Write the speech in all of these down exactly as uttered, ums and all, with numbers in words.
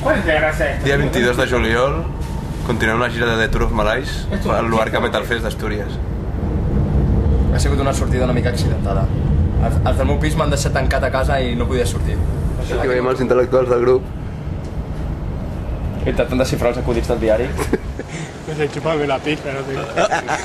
Dia vint-i-dos de juliol, continuem la gira de The Tour of Malais al Luarca Metal Fest d'Astúries. Ha sigut una sortida una mica accidentada. Els del meu pis m'han deixat tancat a casa i no podia sortir. Aquí veiem els intel·lectuals del grup. Intentant desxifrar els acudits del diari. Me se chupa la pizca, no sé.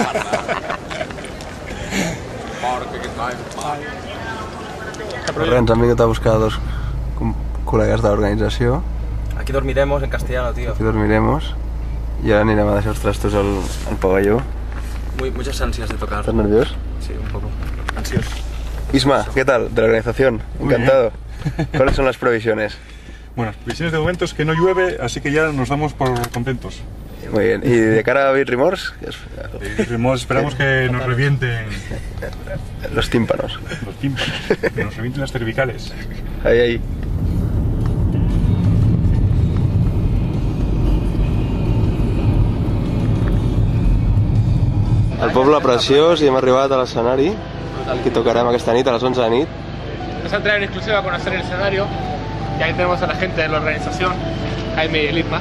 Ens han vingut a buscar dos col·legues d'organització. Aquí dormiremos en castellano, tío. Aquí dormiremos. Y ahora anirem a deixar els trastos al, al pabelló. Muy, muchas ansias de tocar. ¿Estás nervioso? Sí, un poco. Ansioso. Isma, ¿qué tal? De la organización. Encantado. ¿Cuáles son las previsiones? Bueno, las previsiones de momento es que no llueve, así que ya nos damos por contentos. Muy bien. ¿Y de cara a Beat Remorse? Esperamos que nos revienten los tímpanos. Los tímpanos. Que nos revienten las cervicales. Ahí, ahí. El poble preciós i hem arribat a l'escenari. Aquí tocarem aquesta nit a les onze de nit. Nos han traído en exclusiva a conocer el escenario y ahí tenemos a la gente de la organización, Jaime y Litma.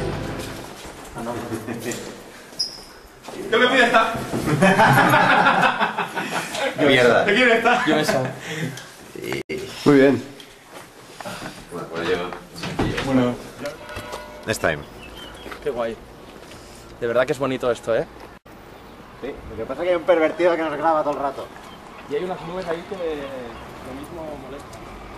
¿Qué me pide esta? Mierda. ¿Te quiere esta? Yo eso. Muy bien. Bueno, Next time. Qué guay. De verdad que es bonito esto, ¿eh? Sí, lo que pasa es que hay un pervertido que nos graba todo el rato. Y hay unas nubes ahí que lo mismo molestan.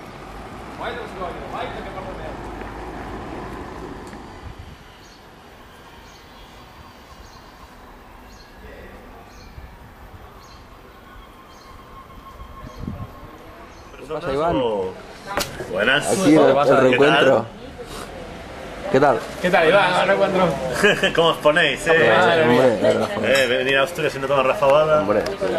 ¿Qué pasa, Iván? Buenas. Aquí el, el reencuentro. ¿Qué tal? ¿Qué tal, Iván? Ahora cuando... ¿Cómo os ponéis? Eh? Madre mía. Hombre, Eh, venir a Asturias siendo toda rafabada. hombre.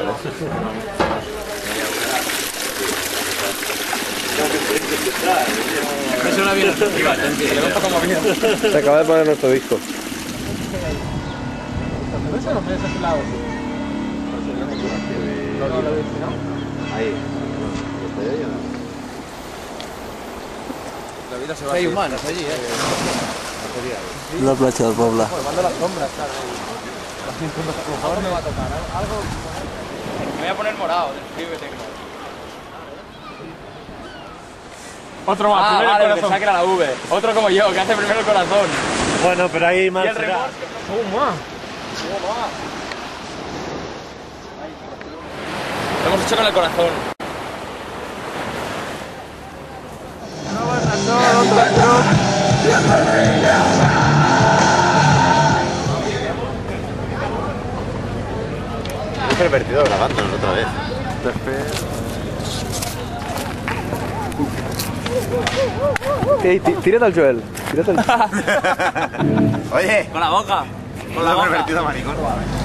Me suena bien esto, Iván. Se levanta como bien. Se acaba de poner nuestro disco. ¿Eso no me des a ese lado? Ahí. La vida se va. Hay humanos allí, ¿eh? La platja del poble. Formando las sombras, claro. Por favor, me va a tocar algo. Me voy a poner morado del frío que tengo. Otro más, Ah, primero vale, el pensaba corazón. que era la V. Otro como yo, que hace primero el corazón. Bueno, pero ahí más Y el será. remorque. ¡Oh, más! Lo hemos hecho con el corazón. Un pervertido grabándonos otra vez. Ey, tírate al Joel. Tírate al... Oye, Con la boca. con la pervertido maricón.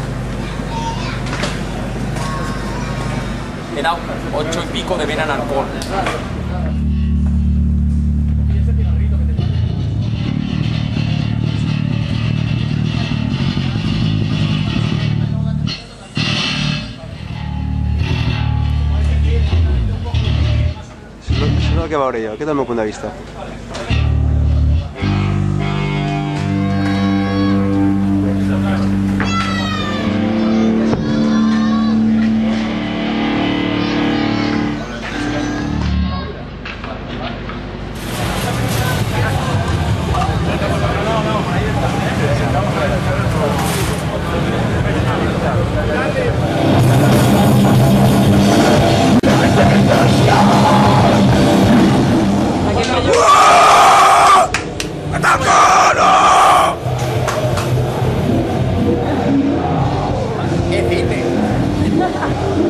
Era ocho y pico de vena narcón. Això és el que veuré jo. Aquest és el meu punt de vista.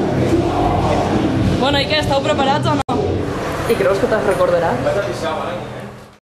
Bueno, i què? Esteu preparats o no? I creus que te'n recordaràs?